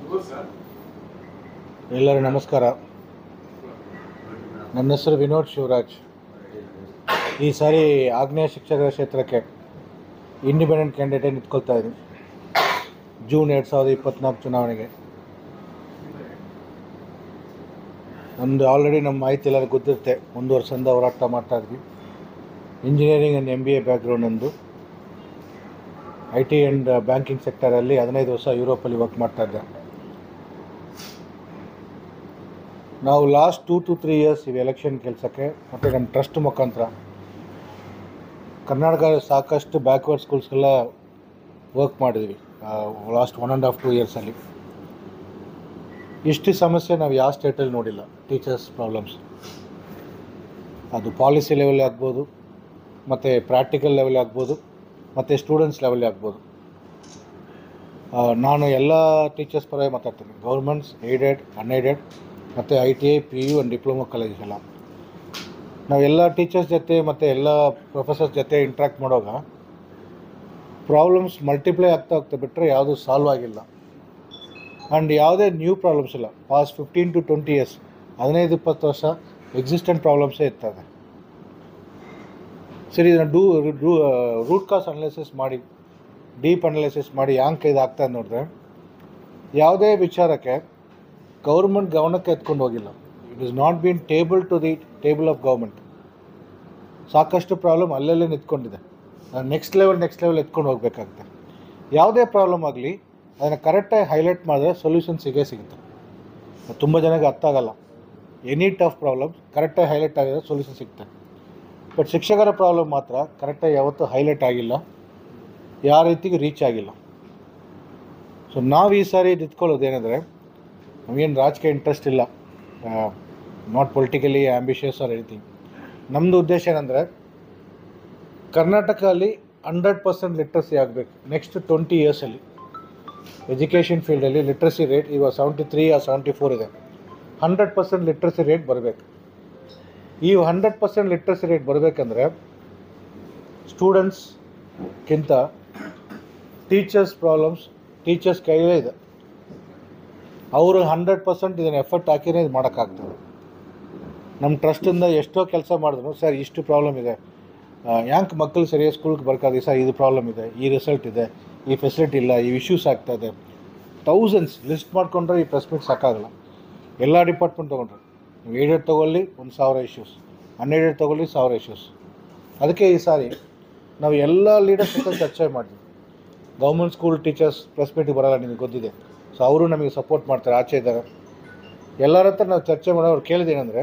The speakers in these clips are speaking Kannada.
ಎಲ್ಲರಿಗೂ ನಮಸ್ಕಾರ. ನನ್ನ ಹೆಸರು ವಿನೋದ್ ಶಿವರಾಜ್. ಈ ಸಾರಿ ಆಗ್ನೇಯ ಶಿಕ್ಷಕರ ಕ್ಷೇತ್ರಕ್ಕೆ ಇಂಡಿಪೆಂಡೆಂಟ್ ಕ್ಯಾಂಡಿಡೇಟ್ ನಿಂತ್ಕೊಳ್ತಾ ಇದ್ದೀನಿ ಜೂನ್ 2024 ಚುನಾವಣೆಗೆ. ನಮ್ಮದು ಆಲ್ರೆಡಿ ನಮ್ಮ ಮಾಹಿತಿ ಎಲ್ಲರಿಗೂ ಗೊತ್ತಿರುತ್ತೆ. 1 ವರ್ಷದಿಂದ ಹೋರಾಟ ಮಾಡ್ತಾಯಿದ್ವಿ. ಇಂಜಿನಿಯರಿಂಗ್ ಆ್ಯಂಡ್ MBA ಬ್ಯಾಕ್ಗ್ರೌಂಡ್ ನಂದು. IT ಆ್ಯಂಡ್ ಬ್ಯಾಂಕಿಂಗ್ ಸೆಕ್ಟರಲ್ಲಿ 15 ವರ್ಷ ಯುರೋಪಲ್ಲಿ ವರ್ಕ್ ಮಾಡ್ತಾಯಿದ್ದೆ. ನಾವು ಲಾಸ್ಟ್ 2 to 3 ಇಯರ್ಸ್ ಇವು ಎಲೆಕ್ಷನ್ ಕೆಲಸಕ್ಕೆ ಮತ್ತು ನಮ್ಮ ಟ್ರಸ್ಟ್ ಮುಖಾಂತರ ಕರ್ನಾಟಕದ ಸಾಕಷ್ಟು ಬ್ಯಾಕ್ವರ್ಡ್ ಸ್ಕೂಲ್ಸ್ಗೆಲ್ಲ ವರ್ಕ್ ಮಾಡಿದ್ವಿ. ಲಾಸ್ಟ್ 1.5-2 ಇಯರ್ಸಲ್ಲಿ ಇಷ್ಟು ಸಮಸ್ಯೆ ನಾವು ಯಾವ ಸ್ಟೇಟಲ್ಲಿ ನೋಡಿಲ್ಲ. ಟೀಚರ್ಸ್ ಪ್ರಾಬ್ಲಮ್ಸ್ ಅದು ಪಾಲಿಸಿ ಲೆವೆಲ್ ಆಗ್ಬೋದು, ಮತ್ತು ಪ್ರಾಕ್ಟಿಕಲ್ ಲೆವೆಲ್ ಆಗ್ಬೋದು, ಮತ್ತು ಸ್ಟೂಡೆಂಟ್ಸ್ ಲೆವೆಲ್ ಆಗ್ಬೋದು. ನಾನು ಎಲ್ಲ ಟೀಚರ್ಸ್ ಪರವಾಗಿ ಮಾತಾಡ್ತೀನಿ. ಗೌರ್ಮೆಂಟ್ಸ್, ಏಡೆಡ್, ಅನ್ಏಡೆಡ್ ಮತ್ತು ITI, PU and diploma college ಎಲ್ಲ ನಾವೆಲ್ಲ ಟೀಚರ್ಸ್ ಜೊತೆ ಮತ್ತು ಎಲ್ಲ ಪ್ರೊಫೆಸರ್ಸ್ ಜೊತೆ ಇಂಟ್ರ್ಯಾಕ್ಟ್ ಮಾಡುವಾಗ ಪ್ರಾಬ್ಲಮ್ಸ್ ಮಲ್ಟಿಪ್ಲೈ ಆಗ್ತಾ ಬಿಟ್ಟರೆ ಯಾವುದೂ ಸಾಲ್ವ್ ಆಗಿಲ್ಲ. ಆ್ಯಂಡ್ ಯಾವುದೇ ನ್ಯೂ ಪ್ರಾಬ್ಲಮ್ಸ್ ಇಲ್ಲ. ಪಾಸ್ಟ್ 15 to 20 ಇಯರ್ಸ್ 15-20 ವರ್ಷ ಎಕ್ಸಿಸ್ಟೆಂಟ್ ಪ್ರಾಬ್ಲಮ್ಸೇ ಇರ್ತದೆ. ಸರಿ, ಇದನ್ನು ರೂಟ್ ಕಾಸ್ ಅನಾಲಿಸಿಸ್ ಮಾಡಿ, ಡೀಪ್ ಅನಾಲಿಸಿಸ್ ಮಾಡಿ ಯಾಕೆ ಇದಾಗ್ತದೆ ನೋಡಿದ್ರೆ, ಯಾವುದೇ ವಿಚಾರಕ್ಕೆ ಗೌರ್ಮೆಂಟ್ ಗಮನಕ್ಕೆ ಎತ್ಕೊಂಡು ಹೋಗಿಲ್ಲ. It is not been table of government. ಸಾಕಷ್ಟು ಪ್ರಾಬ್ಲಮ್ ಅಲ್ಲಲ್ಲೇ ನಿಂತ್ಕೊಂಡಿದೆ. ನೆಕ್ಸ್ಟ್ ಲೆವೆಲ್ ಎತ್ಕೊಂಡು ಹೋಗಬೇಕಾಗುತ್ತೆ. ಯಾವುದೇ ಪ್ರಾಬ್ಲಮ್ ಆಗಲಿ ಅದನ್ನು ಕರೆಕ್ಟಾಗಿ ಹೈಲೈಟ್ ಮಾಡಿದ್ರೆ ಸೊಲ್ಯೂಷನ್ ಸಿಗುತ್ತೆ. ತುಂಬ ಜನಕ್ಕೆ ಅರ್ಥ ಆಗಲ್ಲ. ಎನಿ ಟಫ್ ಪ್ರಾಬ್ಲಮ್ ಕರೆಕ್ಟಾಗಿ ಹೈಲೈಟ್ ಆಗಿದ್ರೆ ಸೊಲ್ಯೂಷನ್ ಸಿಗುತ್ತೆ. ಬಟ್ ಶಿಕ್ಷಕರ ಪ್ರಾಬ್ಲಮ್ ಮಾತ್ರ ಕರೆಕ್ಟಾಗಿ ಯಾವತ್ತೂ ಹೈಲೈಟ್ ಆಗಿಲ್ಲ, ಯಾವ ರೀತಿಗೆ ರೀಚ್ ಆಗಿಲ್ಲ. ಸೊ ನಾವು ಈ ಸಾರಿ ನಿಂತ್ಕೊಳ್ಳೋದೇನೆಂದರೆ, ನಮಗೇನು ರಾಜಕೀಯ ಇಂಟ್ರೆಸ್ಟ್ ಇಲ್ಲ, not politically ambitious or anything. ನಮ್ಮದು ಉದ್ದೇಶ ಏನಂದರೆ, ಕರ್ನಾಟಕದಲ್ಲಿ 100% ಲಿಟ್ರಸಿ ಆಗಬೇಕು. ನೆಕ್ಸ್ಟ್ 20 ಇಯರ್ಸಲ್ಲಿ ಎಜುಕೇಷನ್ ಫೀಲ್ಡಲ್ಲಿ ಲಿಟ್ರಸಿ ರೇಟ್ ಇವಾಗ 73 or 74 ಇದೆ. 100% ಲಿಟ್ರಸಿ ರೇಟ್ ಬರಬೇಕು. ಈ 100% ಲಿಟ್ರಸಿ ರೇಟ್ ಬರಬೇಕಂದ್ರೆ ಸ್ಟೂಡೆಂಟ್ಸ್ಗಿಂತ ಟೀಚರ್ಸ್ ಪ್ರಾಬ್ಲಮ್ಸ್ ಟೀಚರ್ಸ್ ಕೈಯಲ್ಲೇ ಇದೆ. ಅವರು 100% ಇದನ್ನು ಎಫರ್ಟ್ ಹಾಕಿನೇ ಇದು ಮಾಡೋಕ್ಕಾಗ್ತದೆ. ನಮ್ಮ ಟ್ರಸ್ಟಿಂದ ಎಷ್ಟೋ ಕೆಲಸ ಮಾಡಿದ್ರು, ಸರ್ ಇಷ್ಟು ಪ್ರಾಬ್ಲಮ್ ಇದೆ, ಯಾಕೆ ಮಕ್ಕಳು ಸರಿಯಾಗಿ ಸ್ಕೂಲ್ಗೆ ಬರ್ಕಾದಿ ಸರ್, ಇದು ಪ್ರಾಬ್ಲಮ್ ಇದೆ, ಈ ರಿಸಲ್ಟ್ ಇದೆ, ಈ ಫೆಸಿಲಿಟಿ ಇಲ್ಲ, ಈ ಇಶ್ಯೂಸ್ ಆಗ್ತಾಯಿದೆ. ಥೌಸಂಡ್ಸ್ ಲಿಸ್ಟ್ ಮಾಡಿಕೊಂಡ್ರೆ ಈ ಪ್ರೆಸ್ ಮೀಟ್ ಸಾಕಾಗಲ್ಲ. ಎಲ್ಲ ಡಿಪಾರ್ಟ್ಮೆಂಟ್ ತೊಗೊಂಡ್ರೆ, ನೀವು ಏಡೆಡ್ ತೊಗೊಳ್ಳಿ 1000 ಇಶ್ಯೂಸ್, ಅನ್ಏಡೆಡ್ ತೊಗೊಳ್ಳಿ 1000 ಇಶ್ಯೂಸ್. ಅದಕ್ಕೆ ಈ ಸಾರಿ ನಾವು ಎಲ್ಲ ಲೀಡರ್ಸ್ ಜೊತೆ ಚರ್ಚೆ ಮಾಡಿದ್ವಿ. ಗೌರ್ಮೆಂಟ್ ಸ್ಕೂಲ್ ಟೀಚರ್ಸ್ ಪ್ರೆಸ್ ಮೀಟಿಗೆ ಬರೋಲ್ಲ, ನಿಮಗೆ ಗೊತ್ತಿದೆ. ಸೊ ಅವರು ನಮಗೆ ಸಪೋರ್ಟ್ ಮಾಡ್ತಾರೆ, ಆಚೆ ಇದ್ದಾರೆ. ಎಲ್ಲರ ಹತ್ರ ನಾವು ಚರ್ಚೆ ಮಾಡೋರು ಕೇಳಿದೇನೆಂದರೆ,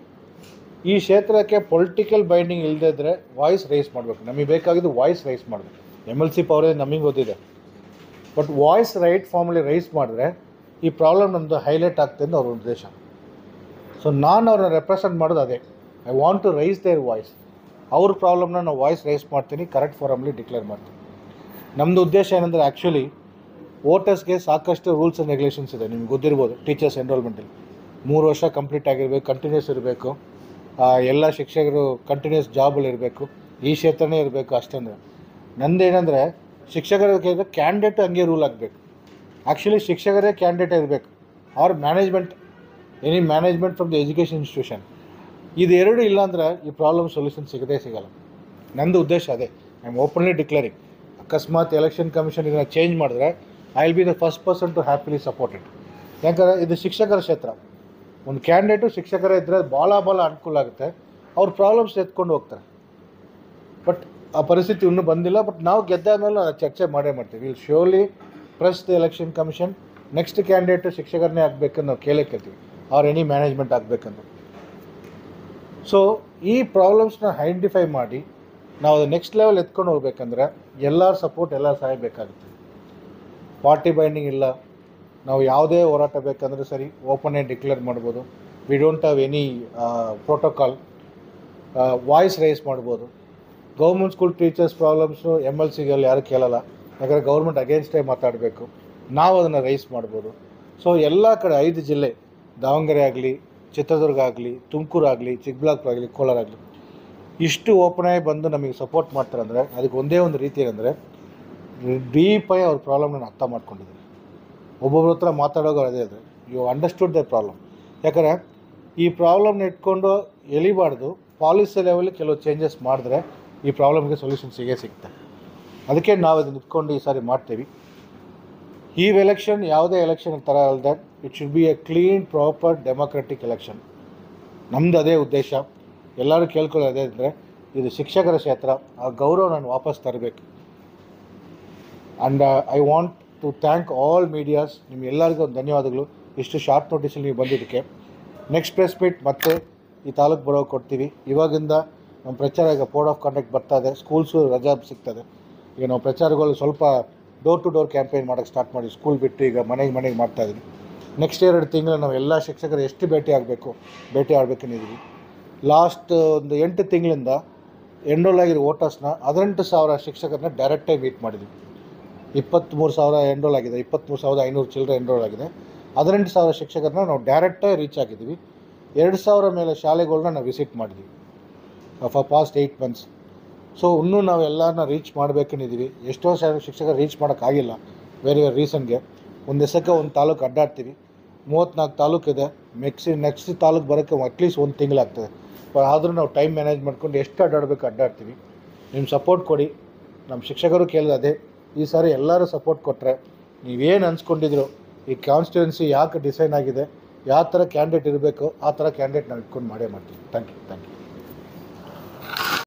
ಈ ಕ್ಷೇತ್ರಕ್ಕೆ ಪೊಲಿಟಿಕಲ್ ಬೈಂಡಿಂಗ್ ಇಲ್ಲದೇ ಇದ್ದರೆ ವಾಯ್ಸ್ ರೈಸ್ ಮಾಡಬೇಕು. ನಮಗೆ ಬೇಕಾಗಿದ್ದು ವಾಯ್ಸ್ ರೈಸ್ ಮಾಡಬೇಕು. MLC ಪವರ್ ನಮಗೆ ಗೊತ್ತಿದೆ. But voice right formally raise ಮಾಡಿದ್ರೆ ಈ ಪ್ರಾಬ್ಲಮ್ ನಮ್ಮದು ಹೈಲೈಟ್ ಆಗ್ತದೆ ಅಂತ ಅವ್ರ ಉದ್ದೇಶ. ಸೊ ನಾನು ಅವ್ರನ್ನ ರೆಪ್ರೆಸೆಂಟ್ ಮಾಡೋದು ಅದೇ. I want to raise their voice. ಅವ್ರ ಪ್ರಾಬ್ಲಮ್ನ ನಾವು ವಾಯ್ಸ್ ರೈಸ್ ಮಾಡ್ತೀನಿ, ಕರೆಕ್ಟ್ ಫಾರಮ್ಲಿ ಡಿಕ್ಲೇರ್ ಮಾಡ್ತೀನಿ. ನಮ್ಮದು ಉದ್ದೇಶ ಏನಂದರೆ, ಆ್ಯಕ್ಚುಲಿ ವೋಟರ್ಸ್ಗೆ ಸಾಕಷ್ಟು ರೂಲ್ಸ್ ಆ್ಯಂಡ್ ರೆಗ್ಯುಲೇಷನ್ಸ್ ಇದೆ. ನಿಮ್ಗೆ ಗೊತ್ತಿರ್ಬೋದು. ಟೀಚರ್ಸ್ ಎನ್ರೋಲ್ಮೆಂಟಲ್ಲಿ 3 ವರ್ಷ ಕಂಪ್ಲೀಟ್ ಆಗಿರಬೇಕು, ಕಂಟಿನ್ಯೂಸ್ ಇರಬೇಕು, ಎಲ್ಲ ಶಿಕ್ಷಕರು ಕಂಟಿನ್ಯೂಸ್ ಜಾಬಲ್ಲಿ ಇರಬೇಕು, ಈ ಕ್ಷೇತ್ರನೇ ಇರಬೇಕು. ಅಷ್ಟಂದರೆ ನಂದೇನೆಂದರೆ, ಶಿಕ್ಷಕರಿಗೆ ಕ್ಯಾಂಡಿಡೇಟ್ ಹಂಗೆ ರೂಲ್ ಆಗಬೇಕು. ಆ್ಯಕ್ಚುಲಿ ಶಿಕ್ಷಕರೇ ಕ್ಯಾಂಡಿಡೇಟ್ ಇರಬೇಕು, or management, any management from the education institution. ಇದೆರಡು ಇಲ್ಲಾಂದರೆ ಈ ಪ್ರಾಬ್ಲಮ್ ಸೊಲ್ಯೂಷನ್ ಸಿಗಲ್ಲ. ನಂದು ಉದ್ದೇಶ ಅದೇ. I am openly declaring. ಅಕಸ್ಮಾತ್ ಎಲೆಕ್ಷನ್ ಕಮಿಷನ್ ಇದನ್ನು ಚೇಂಜ್ ಮಾಡಿದ್ರೆ I will be the first person to happily support it. ಯಾಕಂದರೆ ಇದು ಶಿಕ್ಷಕರ ಕ್ಷೇತ್ರ. ಒಂದು ಕ್ಯಾಂಡಿಡೇಟು ಶಿಕ್ಷಕರೇ ಇದ್ದರೆ ಭಾಳ ಅನುಕೂಲ ಆಗುತ್ತೆ. ಅವ್ರ ಪ್ರಾಬ್ಲಮ್ಸ್ ಎತ್ಕೊಂಡು ಹೋಗ್ತಾರೆ. ಬಟ್ ಆ ಪರಿಸ್ಥಿತಿ ಇನ್ನೂ ಬಂದಿಲ್ಲ. ಬಟ್ ನಾವು ಗೆದ್ದಾದ್ಮೇಲೆ ನಾವು ಚರ್ಚೆ ಮಾಡ್ತೀವಿ. Will surely press the election commission. Next candidate ಶಿಕ್ಷಕರನ್ನೇ ಆಗಬೇಕಂತ ನಾವು ಕೇಳ್ತೀವಿ, ಅವ್ರು ಎನಿ ಮ್ಯಾನೇಜ್ಮೆಂಟ್ ಆಗಬೇಕಂತ. ಸೊ ಈ ಪ್ರಾಬ್ಲಮ್ಸ್ನ ಐಡೆಂಟಿಫೈ ಮಾಡಿ ನಾವು ಅದು ನೆಕ್ಸ್ಟ್ ಲೆವೆಲ್ ಎತ್ಕೊಂಡು ಹೋಗ್ಬೇಕಂದ್ರೆ ಎಲ್ಲರ ಸಪೋರ್ಟ್, ಎಲ್ಲರ ಸಹಾಯ ಬೇಕಾಗುತ್ತೆ. ಪಾರ್ಟಿ ಬೈಂಡಿಂಗ್ ಇಲ್ಲ. ನಾವು ಯಾವುದೇ ಹೋರಾಟ ಬೇಕಂದ್ರೆ ಸರಿ ಓಪನ್ ಆಗಿ ಡಿಕ್ಲೇರ್ ಮಾಡ್ಬೋದು. We don't have any protocol. Voice raise ಮಾಡ್ಬೋದು. ಗೌರ್ಮೆಂಟ್ ಸ್ಕೂಲ್ ಟೀಚರ್ಸ್ ಪ್ರಾಬ್ಲಮ್ಸು MLCಗಳಲ್ಲಿ ಯಾರು ಕೇಳಲ್ಲ, ಯಾಕಂದರೆ ಗೌರ್ಮೆಂಟ್ ಅಗೇನ್ಸ್ಟೇ ಮಾತಾಡಬೇಕು. ನಾವು ಅದನ್ನು ರೈಸ್ ಮಾಡ್ಬೋದು. ಸೊ ಎಲ್ಲ ಕಡೆ 5 ಜಿಲ್ಲೆ, ದಾವಣಗೆರೆ ಆಗಲಿ, ಚಿತ್ರದುರ್ಗ ಆಗಲಿ, ತುಮಕೂರು ಆಗಲಿ, ಚಿಕ್ಕಬಳ್ಳಾಪುರ ಆಗಲಿ, ಕೋಲಾರ ಆಗಲಿ, ಇಷ್ಟು ಓಪನ್ ಆಗಿ ಬಂದು ನಮಗೆ ಸಪೋರ್ಟ್ ಮಾಡ್ತಾರೆ ಅಂದರೆ ಅದಕ್ಕೆ ಒಂದೇ ಒಂದು ರೀತಿ ಏನಂದರೆ, ಡೀಪಾಗಿ ಅವ್ರ ಪ್ರಾಬ್ಲಮ್ನ ಅರ್ಥ ಮಾಡ್ಕೊಂಡಿದ್ದೀನಿ. ಒಬ್ಬೊಬ್ರ ಹತ್ರ ಮಾತಾಡೋದು ಅದೇ ಇದೆ. You understood the problem. ಯಾಕಂದರೆ ಈ ಪ್ರಾಬ್ಲಮ್ನ ಇಟ್ಕೊಂಡು ಎಳಿಬಾರ್ದು. ಪಾಲಿಸಿ ಲೆವೆಲ್ಲಿ ಕೆಲವು ಚೇಂಜಸ್ ಮಾಡಿದ್ರೆ ಈ ಪ್ರಾಬ್ಲಮ್ಗೆ ಸೊಲ್ಯೂಷನ್ ಸಿಗುತ್ತೆ. ಅದಕ್ಕೆ ನಾವು ಇದನ್ನು ಇಟ್ಕೊಂಡು ಈ ಸಾರಿ ಮಾಡ್ತೀವಿ. ಈ ಎಲೆಕ್ಷನ್ ಯಾವುದೇ ಎಲೆಕ್ಷನ್ ಥರ ಅಲ್ಲದೆ it should be a clean, proper, democratic election. ನಮ್ಮದು ಅದೇ ಉದ್ದೇಶ. ಎಲ್ಲರೂ ಕೇಳ್ಕೊಳ್ಳೋದೇ ಅಂದರೆ ಇದು ಶಿಕ್ಷಕರ ಕ್ಷೇತ್ರ, ಆ ಗೌರವ ನಾನು ವಾಪಸ್ ತರಬೇಕು. And I want to thank all medias. ನಿಮ್ಗೆಲ್ಲರಿಗೂ ಒಂದು ಧನ್ಯವಾದಗಳು ಇಷ್ಟು ಶಾರ್ಟ್ ನೋಟಿಸಲ್ಲಿ ನೀವು ಬಂದಿದ್ದಕ್ಕೆ. ನೆಕ್ಸ್ಟ್ ಪ್ರೆಸ್ ಮೀಟ್ ಮತ್ತೆ ಈ ತಾಲೂಕು ಬರೋಕೆ ಕೊಡ್ತೀವಿ. ಇವಾಗಿಂದ ನಮ್ಮ ಪ್ರಚಾರ ಈಗ ಕೋಡ್ ಆಫ್ ಕಾಂಡಕ್ಟ್ ಬರ್ತಾ ಇದೆ, ಸ್ಕೂಲ್ಸು ರಜಾ ಸಿಗ್ತದೆ. ಈಗ ನಾವು ಪ್ರಚಾರಗಳು ಸ್ವಲ್ಪ ಡೋರ್ ಟು ಡೋರ್ ಕ್ಯಾಂಪೇನ್ ಮಾಡೋಕ್ಕೆ ಸ್ಟಾರ್ಟ್ ಮಾಡಿ ಸ್ಕೂಲ್ ಬಿಟ್ಟು ಈಗ ಮನೆಗೆ ಮಾಡ್ತಾಯಿದ್ದೀವಿ. ನೆಕ್ಸ್ಟ್ 2 ತಿಂಗಳು ನಾವು ಎಲ್ಲ ಶಿಕ್ಷಕರು ಎಷ್ಟು ಭೇಟಿ ಆಡಬೇಕಂದಿದ್ದೀವಿ. ಲಾಸ್ಟ್ ಒಂದು 8 ತಿಂಗಳಿಂದ ಎನ್ರೋಲ್ ಆಗಿರೋ ವೋಟರ್ಸ್ನ 18,000 ಶಿಕ್ಷಕರನ್ನ ಡೈರೆಕ್ಟಾಗಿ ಮೀಟ್ ಮಾಡಿದ್ವಿ. 23,000 ಎನ್ರೋಲ್ ಆಗಿದೆ, 23,500 ಚಿಲ್ಲರೆ ಎನ್ರೋಲ್ ಆಗಿದೆ. 18,000 ಶಿಕ್ಷಕರನ್ನ ನಾವು ಡೈರೆಕ್ಟಾಗಿ ರೀಚ್ ಆಗಿದ್ದೀವಿ. 2,000 ಮೇಲೆ ಶಾಲೆಗಳನ್ನ ನಾವು ವಿಸಿಟ್ ಮಾಡಿದ್ವಿ ಫಾರ್ ಪಾಸ್ಟ್ 8 ಮಂತ್ಸ್. ಸೊ ಇನ್ನೂ ನಾವು ಎಲ್ಲರನ್ನ ರೀಚ್ ಮಾಡಬೇಕಂದಿದ್ದೀವಿ. ಎಷ್ಟೋ ಶಿಕ್ಷಕರು ರೀಚ್ ಮಾಡೋಕ್ಕಾಗಿಲ್ಲ ಬೇರೆ ರೀಸನ್ಗೆ. ಒಂದು ದಿವಸಕ್ಕೆ ಒಂದು ತಾಲೂಕು ಅಡ್ಡಾಡ್ತೀವಿ. 34 ತಾಲೂಕಿದೆ. ನೆಕ್ಸ್ಟ್ ತಾಲೂಕು ಬರೋಕ್ಕೆ ಅಟ್ಲೀಸ್ಟ್ 1 ತಿಂಗಳಾಗ್ತದೆ. ಆದರೂ ನಾವು ಟೈಮ್ ಮ್ಯಾನೇಜ್ ಮಾಡ್ಕೊಂಡು ಎಷ್ಟು ಅಡ್ಡಾಡಬೇಕು ಅಡ್ಡಾಡ್ತೀವಿ. ನಿಮ್ಮ ಸಪೋರ್ಟ್ ಕೊಡಿ. ನಮ್ಮ ಶಿಕ್ಷಕರು ಕೇಳಿದ ಅದೇ, ಈ ಸಾರಿ ಎಲ್ಲರೂ ಸಪೋರ್ಟ್ ಕೊಟ್ಟರೆ ನೀವೇನು ಅನ್ಸ್ಕೊಂಡಿದ್ರು ಈ ಕಾನ್ಸ್ಟಿಟ್ಯೂನ್ಸಿ ಯಾಕೆ ಡಿಸೈನ್ ಆಗಿದೆ, ಯಾವ ಥರ ಕ್ಯಾಂಡಿಡೇಟ್ ಇರಬೇಕು ಆ ಥರ ಕ್ಯಾಂಡಿಡೇಟ್ ನಾವು ಇಟ್ಕೊಂಡು ಮಾಡೇ ಮಾಡ್ತೀವಿ. Thank you.